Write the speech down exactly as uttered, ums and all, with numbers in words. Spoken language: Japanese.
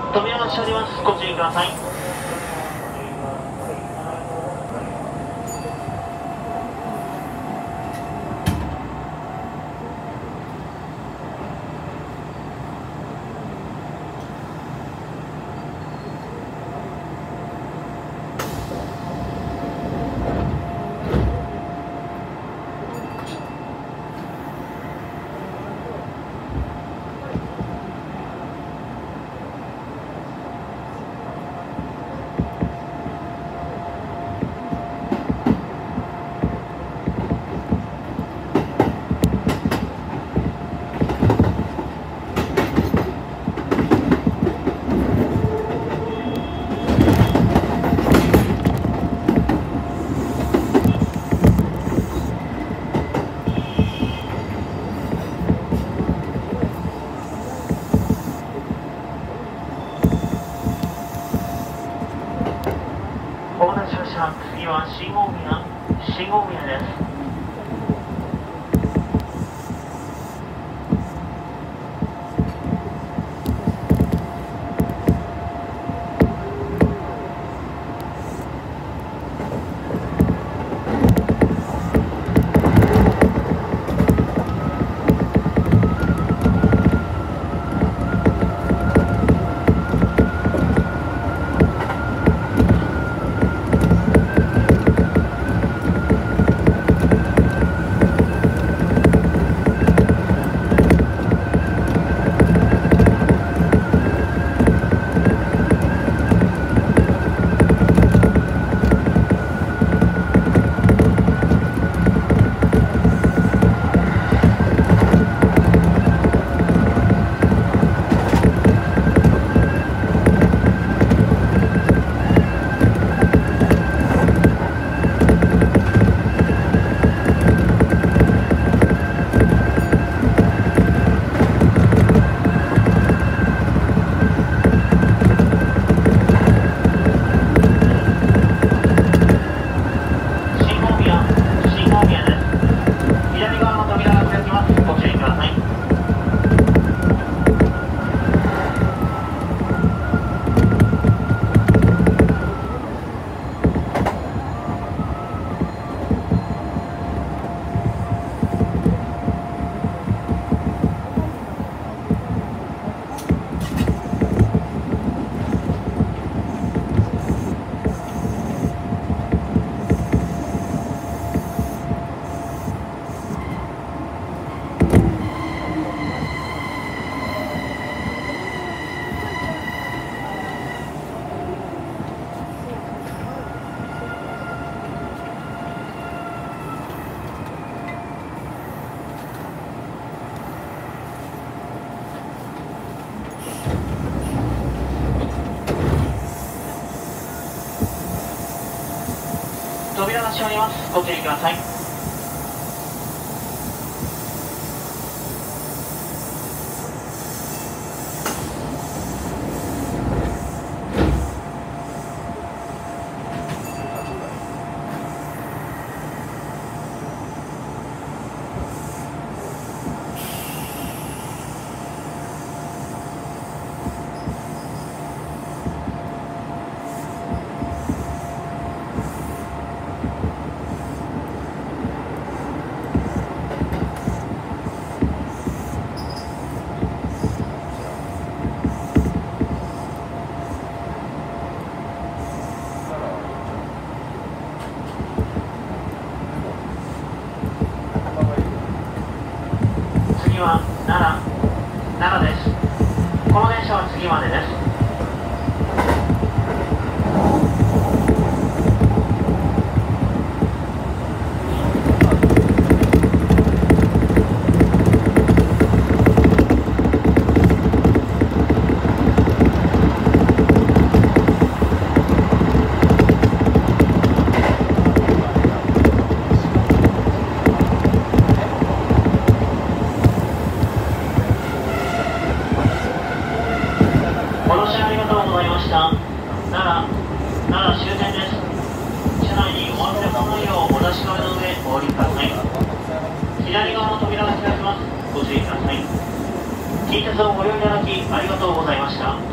扉が閉まります。ご注意ください。お待たせしました。次は新大宮、新大宮です。扉が閉まります。ご注意ください。次は奈良、奈良です。この電車は次までです。ご乗車ありがとうございました。奈良、奈良終点です。車内にお忘れ物のようお出しの上の上お降りください。左側の扉が開きます。ご注意ください。近鉄をご利用いただきありがとうございました。